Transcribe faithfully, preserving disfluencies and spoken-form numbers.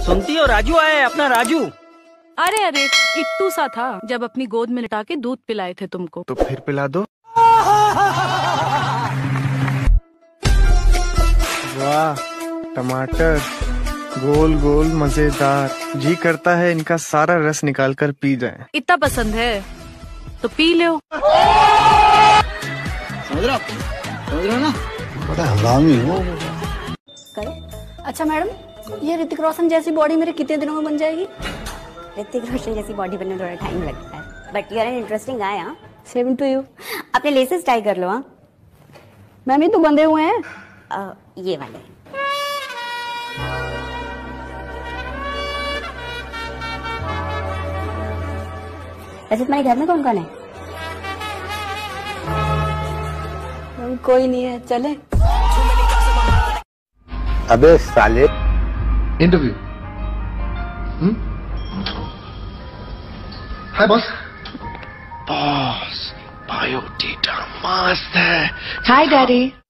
सुनती हो, राजू आया है, अपना राजू। अरे अरे इट्टू सा था जब अपनी गोद में लिटा के दूध पिलाए थे तुमको। तो फिर पिला दो। वाह, टमाटर गोल गोल मजेदार, जी करता है इनका सारा रस निकाल कर पी जाए। इतना पसंद है तो पी लो। समझ रहे हो समझ रहे हो ना? बड़ा हंगामी हो। अच्छा मैडम, ये ऋतिक रोशन जैसी बॉडी मेरे कितने दिनों में बन जाएगी? ऋतिक रोशन जैसी बॉडी बनने में थोड़ा टाइम लगता है, but you are an interesting guy. हाँ, सेम टू यू। अपने लेसेस टाई कर लो। हाँ मैम, ये तो बंधे हुए हैं। uh, ये वाले। वैसे तुम्हारे घर में कौन कौन है? मैम कोई नहीं है, चले। अबे साले। Interview. Hi boss. Boss, biodata मस्त है। Hi daddy.